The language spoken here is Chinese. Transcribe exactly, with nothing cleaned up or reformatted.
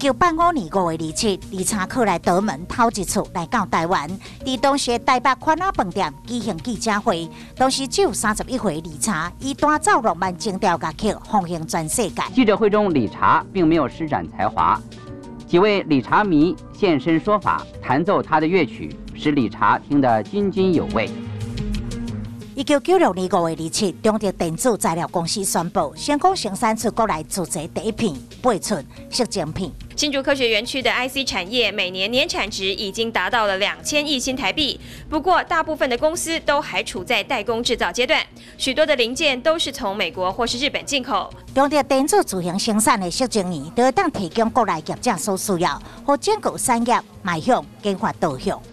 九八五年五月二七，理查克来岛门头一次来到台湾，伫当时台北宽仔饭店举行记者会。当时只有三十一岁，理查以弹奏浪漫情调乐曲风行全世界。 记者会中，理查并没有施展才华，几位理查迷现身说法，弹奏他的乐曲，使理查听得津津有味。 一九九六年五月二七，中德电子材料公司宣布，成功生产出国内自制第一片八寸色晶片。 新竹科学园区的 I C 产业每年年产值已经达到了两千亿新台币，不过大部分的公司都还处在代工制造阶段，许多的零件都是从美国或是日本进口。 中德电子自行生产的色晶圆，就会当提供国内业者所需要，和整个产业迈向研发导向。